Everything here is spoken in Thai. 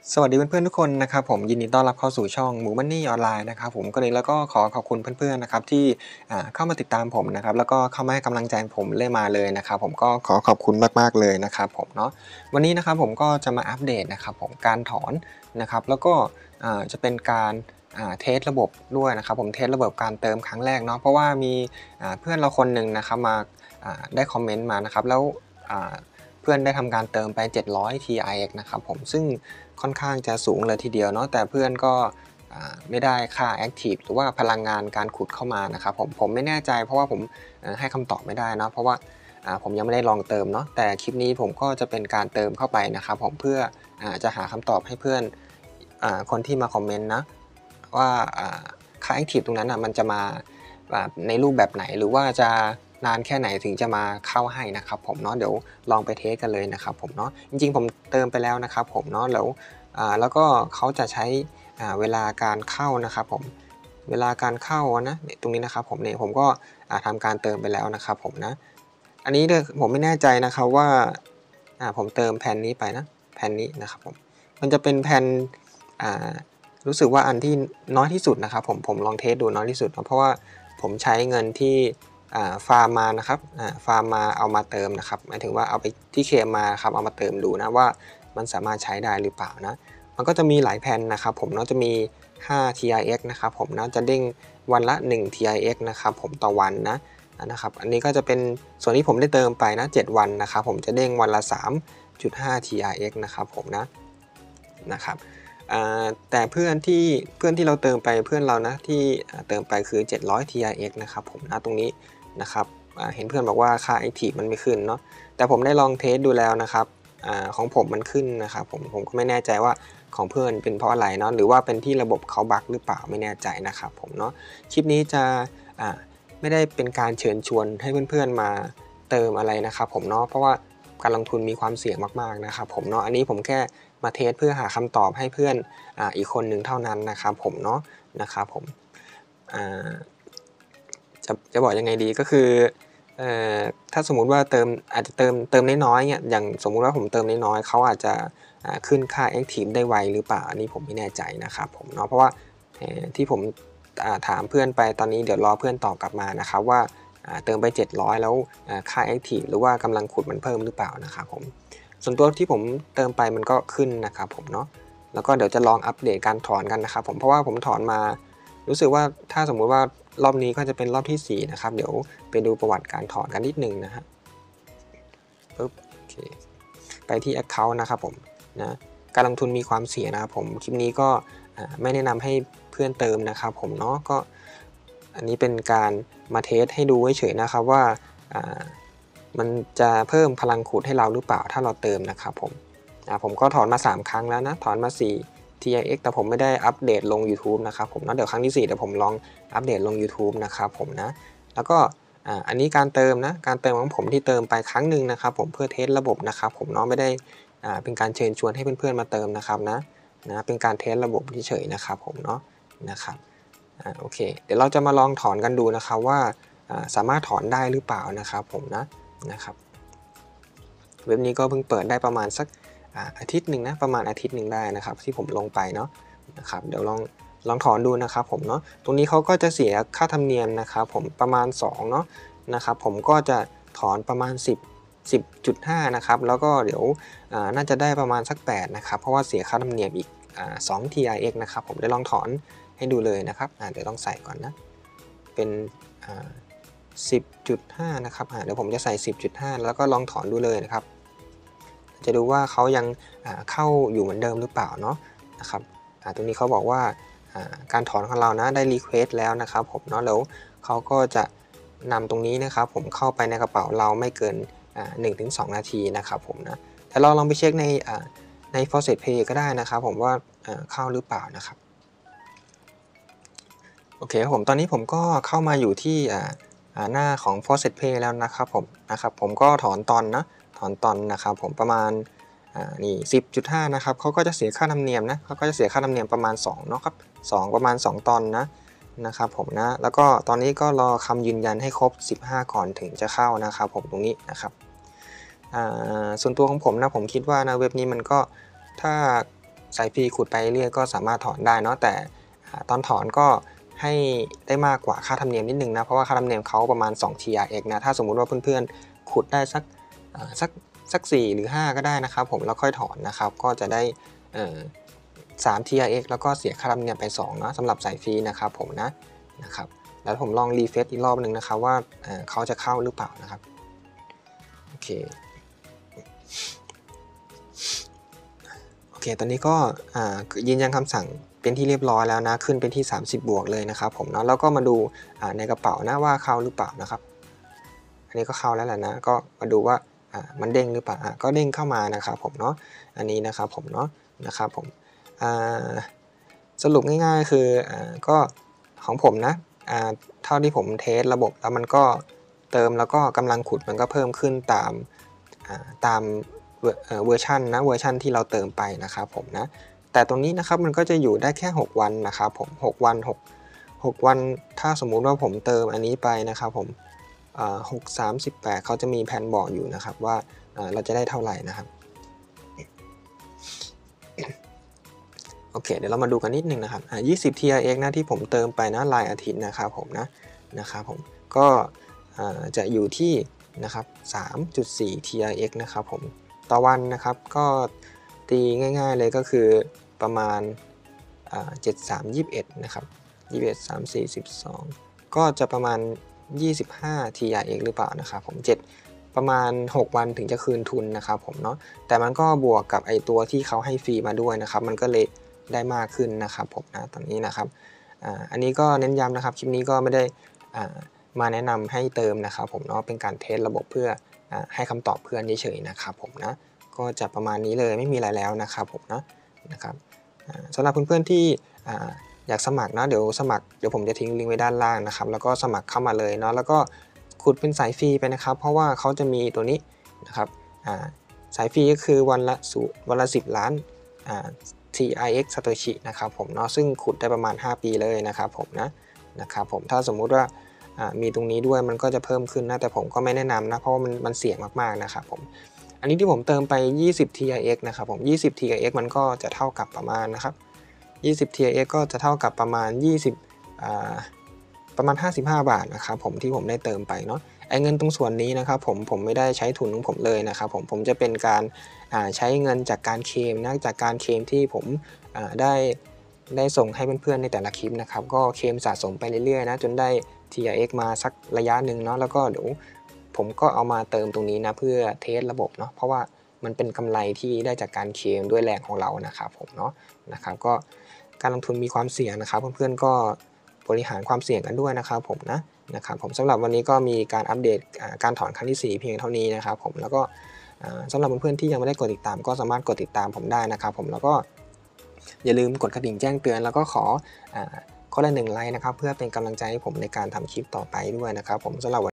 สวัสดีเพื่อนๆทุกคนนะครับผมยินดีต้อนรับเข้าสู่ช่องหมูมันนี่ออนไลน์นะครับผมก็เลยแล้วก็ขอขอบคุณเพื่อนๆนะครับที่เข้ามาติดตามผมนะครับแล้วก็เข้ามาให้กำลังใจผมเรื่อยมาเลยนะครับผมก็ขอขอบคุณมากๆเลยนะครับผมเนาะวันนี้นะครับผมก็จะมาอัปเดตนะครับผมการถอนนะครับแล้วก็จะเป็นการเทสระบบด้วยนะครับผมเทสระบบการเติมครั้งแรกเนาะเพราะว่ามีเพื่อนเราคนหนึ่งนะครับมาได้คอมเมนต์มานะครับแล้วเพื่อนได้ทำการเติมไป700 TRX นะครับผมซึ่งค่อนข้างจะสูงเลยทีเดียวเนาะแต่เพื่อนก็ไม่ได้ค่า Active หรือว่าพลังงานการขุดเข้ามานะครับผมไม่แน่ใจเพราะว่าผมให้คำตอบไม่ได้นะเพราะว่าผมยังไม่ได้ลองเติมเนาะแต่คลิปนี้ผมก็จะเป็นการเติมเข้าไปนะครับผมเพื่อจะหาคำตอบให้เพื่อนคนที่มาคอมเมนต์นะว่าค่า Active ตรงนั้นมันจะมาในรูปแบบไหนหรือว่าจะนานแค่ไหนถึงจะมาเข้าให้นะครับผมเนาะเดี๋ยวลองไปเทสกันเลยนะครับผมเนาะจริงๆผมเติมไปแล้วนะครับผมเนาะแล้วก็เขาจะใช้เวลาการเข้านะครับผมเวลาการเข้านะตรงนี้นะครับผมเนี่ยผมก็ทำการเติมไปแล้วนะครับผมนะอันนี้ผมไม่แน่ใจนะครับว่าผมเติมแผ่นนี้ไปนะแผ่นนี้นะครับผมมันจะเป็นแผ่นรู้สึกว่าอันที่น้อยที่สุดนะครับผมลองเทสดูน้อยที่สุดเพราะว่าผมใช้เงินที่ฟาร์มมานะครับฟาร์มมาเอามาเติมนะครับหมายถึงว่าเอาไปที่เคมมาครับเอามาเติมดูนะว่ามันสามารถใช้ได้หรือเปล่านะมันก็จะมีหลายแผ่นนะครับผมเนาะจะมี5 TRX นะครับผมนะจะเด้งวันละ1 TRX นะครับผมต่อวันนะครับอันนี้ก็จะเป็นส่วนที่ผมได้เติมไปนะ7วันนะครับผมจะเด้งวันละ 3.5 TRX นะครับผมนะครับแต่เพื่อนที่เราเติมไปเพื่อนเรานะที่เติมไปคือ700 TRX นะครับผมนะตรงนี้นะครับเห็นเพื่อนบอกว่าค่า Active มันไม่ขึ้นเนาะแต่ผมได้ลองเทสดูแล้วนะครับของผมมันขึ้นนะครับผมก็ไม่แน่ใจว่าของเพื่อนเป็นเพราะอะไรเนาะหรือว่าเป็นที่ระบบเขาบั๊กหรือเปล่าไม่แน่ใจนะครับผมเนาะคลิปนี้จะไม่ได้เป็นการเชิญชวนให้เพื่อนๆมาเติมอะไรนะครับผมเนาะเพราะว่าการลงทุนมีความเสี่ยงมากๆนะครับผมเนาะอันนี้ผมแค่มาเทสเพื่อหาคำตอบให้เพื่อนอีกคนหนึ่งเท่านั้นนะครับผมเนาะนะครับผมจะบอกยังไงดีก็คือถ้าสมมุติว่าอาจจะเติมน้อยๆเนี่ยอย่างสมมุติว่าผมเติมน้อยๆเขาอาจจะขึ้นค่า Active ได้ไวหรือเปล่าอันนี้ผมไม่แน่ใจนะครับผมเนาะเพราะว่าที่ผมถามเพื่อนไปตอนนี้เดี๋ยวรอเพื่อนตอบกลับมานะครับว่าเติมไป700แล้วค่า Active หรือว่ากำลังขุดมันเพิ่มหรือเปล่านะครับผมส่วนตัวที่ผมเติมไปมันก็ขึ้นนะครับผมเนาะแล้วก็เดี๋ยวจะลองอัปเดตการถอนกันนะครับผมเพราะว่าผมถอนมารู้สึกว่าถ้าสมมุติว่ารอบนี้ก็จะเป็นรอบที่4นะครับเดี๋ยวไปดูประวัติการถอนกันนิดนึงนะฮะปึ๊บโอเคไปที่ Account นะครับผมนะการลงทุนมีความเสี่ยงนะครับผมคลิปนี้ก็ไม่แนะนำให้เพื่อนเติมนะครับผมเนาะก็อันนี้เป็นการมาเทสให้ดูเฉยๆนะครับว่ามันจะเพิ่มพลังขุดให้เราหรือเปล่าถ้าเราเติมนะครับผมก็ถอนมา3ครั้งแล้วนะถอนมา4 TRX แต่ผมไม่ได้อัปเดตลง YouTube นะครับผมเนาะเดี๋ยวครั้งที่4เดี๋ยวผมลองอัปเดตลง YouTube นะครับผมนะแล้วก็อันนี้การเติมของผมที่เติมไปครั้งหนึ่งนะครับผมเพื่อเทสระบบนะครับผมเนาะไม่ได้เป็นการเชิญชวนให้เพื่อนๆมาเติมนะครับนะเป็นการเทสระบบเฉยๆนะครับผมเนาะนะครับโอเคเดี๋ยวเราจะมาลองถอนกันดูนะครับว่าสามารถถอนได้หรือเปล่านะครับผมนะครับเว็บนี้ก็เพิ่งเปิดได้ประมาณสักอาทิตย์หนึ่งนะประมาณอาทิตย์หนึ่งได้นะครับที่ผมลงไปเนาะนะครับเดี๋ยวลองถอนดูนะครับผมเนาะตรงนี้เขาก็จะเสียค่าธรรมเนียมนะครับผมประมาณ2เนาะนะครับผมก็จะถอนประมาณ10.5นะครับแล้วก็เดี๋ยวน่าจะได้ประมาณสัก8นะครับเพราะว่าเสียค่าธรรมเนียมอีก2 TRX นะครับผมได้ลองถอนให้ดูเลยนะครับเดี๋ยวต้องใส่ก่อนนะเป็น10.5นะครับเดี๋ยวผมจะใส่10.5แล้วก็ลองถอนดูเลยนะครับจะดูว่าเขายังเข้าอยู่เหมือนเดิมหรือเปล่าเนาะนะครับตรงนี้เขาบอกว่าการถอนของเรานะได้รีเควสแล้วนะครับผมเนาะแล้วเขาก็จะนำตรงนี้นะครับผมเข้าไปในกระเป๋าเราไม่เกิน1-2 นาทีนะครับผมนะแต่เราลองไปเช็คใน Faucet Pay ก็ได้นะครับผมว่าเข้าหรือเปล่านะครับโอเคครับผมตอนนี้ผมก็เข้ามาอยู่ที่หน้าของ Faucet Pay แล้วนะครับผมก็ถอนตอนนะครับผมประมาณนี่ 10.5 นะครับเขาก็จะเสียค่าธรรมเนียมนะเขาก็จะเสียค่าธรรมเนียมประมาณ2เนาะครับ2ประมาณ2ตอนนะครับผมนะแล้วก็ตอนนี้ก็รอคำยืนยันให้ครบ15ก่อนถึงจะเข้านะครับผมตรงนี้นะครับส่วนตัวของผมนะผมคิดว่านะเว็บนี้มันก็ถ้าสายฟรีขุดไปเรื่อยก็สามารถถอนได้เนาะแต่ตอนถอนก็ให้ได้มากกว่าค่าธรรมเนียมนิดนึงนะเพราะว่าค่าธรรมเนียมเขาประมาณ2 TRX นะถ้าสมมุติว่าเพื่อนๆขุดได้สัก4หรือ5ก็ได้นะครับผมแล้วค่อยถอนนะครับก็จะได้3 TRX แล้วก็เสียค่าธรรมเนียมไป2นะสำหรับสายฟรีนะครับผมนะครับแล้วผมลองรีเฟรชอีกรอบนึงนะครับว่าเขาจะเข้าหรือเปล่านะครับโอเคตอนนี้ก็ยืนยันคำสั่งเป็นที่เรียบร้อยแล้วนะขึ้นเป็นที่30 บวกเลยนะครับผมเนาะแล้วก็มาดูในกระเป๋านะว่าเข้าหรือเปล่านะครับอันนี้ก็เข้าแล้วแหละนะก็มาดูว่ามันเด้งหรือเปล่าก็เด้งเข้ามานะครับผมเนาะอันนี้นะครับผมเนาะนะครับผมสรุปง่ายๆคือก็ของผมนะเท่าที่ผมเทสระบบแล้วมันก็เติมแล้วก็กำลังขุดมันก็เพิ่มขึ้นตามเวอร์ชันที่เราเติมไปนะครับผมนะแต่ตรงนี้นะครับมันก็จะอยู่ได้แค่6วันนะครับผม6วันถ้าสมมุติว่าผมเติมอันนี้ไปนะครับผม6 38เขาจะมีแผนบอกอยู่นะครับว่าเราจะได้เท่าไหร่นะครับโอเคเดี๋ยวเรามาดูกันนิดนึงนะครับ20 TRX นะที่ผมเติมไปนะรายอาทิตย์นะครับผมนะครับผมก็จะอยู่ที่นะครับ 3.4 TRX นะครับผมต่อวันนะครับก็ตีง่ายๆเลยก็คือประมาณ7321นะครับ21 34 12ก็จะประมาณ25 TRX หรือเปล่านะครับผมประมาณ6วันถึงจะคืนทุนนะครับผมเนาะแต่มันก็บวกกับไอตัวที่เขาให้ฟรีมาด้วยนะครับมันก็เลยได้มากขึ้นนะครับผมนะตอนนี้นะครับอันนี้ก็เน้นย้ำนะครับคลิปนี้ก็ไม่ได้มาแนะนำให้เติมนะครับผมเนาะเป็นการเทสระบบเพื่อให้คำตอบเพื่อนเฉยๆนะครับผมนะก็จะประมาณนี้เลยไม่มีอะไรแล้วนะครับผมนะครับสำหรับเพื่อนๆที่อยากสมัครนะเดี๋ยวผมจะทิ้งลิงก์ไว้ด้านล่างนะครับแล้วก็สมัครเข้ามาเลยเนาะแล้วก็ขุดเป็นสายฟรีไปนะครับเพราะว่าเขาจะมีตัวนี้นะครับสายฟรีก็คือวันละ10 ล้านTRX Satoshi นะครับผมเนาะซึ่งขุดได้ประมาณ5 ปีเลยนะครับผมนะครับผมถ้าสมมุติว่ามีตรงนี้ด้วยมันก็จะเพิ่มขึ้นนะแต่ผมก็ไม่แนะนำนะเพราะว่ามันเสี่ยงมากๆนะครับผมอันนี้ที่ผมเติมไป20 TRX นะครับผม20 TRX มันก็จะเท่ากับประมาณนะครับ20 TRX ก็จะเท่ากับประมาณประมาณ55 บาทนะครับผมที่ผมได้เติมไปเนาะไอ้เงินตรงส่วนนี้นะครับผมไม่ได้ใช้ทุนของผมเลยนะครับผมจะเป็นการใช้เงินจากการเคลมนะจากการเคลมที่ผมได้ส่งให้เพื่อนๆในแต่ละคลิปนะครับก็เคลมสะสมไปเรื่อยๆนะจนได้ TRX มาสักระยะหนึ่งเนาะแล้วก็เดี๋ยวผมก็เอามาเติมตรงนี้นะเพื่อเทสระบบเนาะเพราะว่ามันเป็นกำไรที่ได้จากการเคลมด้วยแรงของเรานะครับผมเนาะนะครับก็การลงทุนมีความเสี่ยงนะครับเพื่อนๆก็บริหารความเสี่ยงกันด้วยนะครับผมนะครับผมสำหรับวันนี้ก็มีการอัปเดตการถอนครั้งที่4เพียงเท่านี้นะครับผมแล้วก็สำหรับเพื่อนๆที่ยังไม่ได้กดติดตามก็สามารถกดติดตามผมได้นะครับผมแล้วก็อย่าลืมกดกระดิ่งแจ้งเตือนแล้วก็ขอคนละ1 ไลค์นะครับเพื่อเป็นกำลังใจให้ผมในการทำคลิปต่อไปด้วยนะครับผมสำหรับ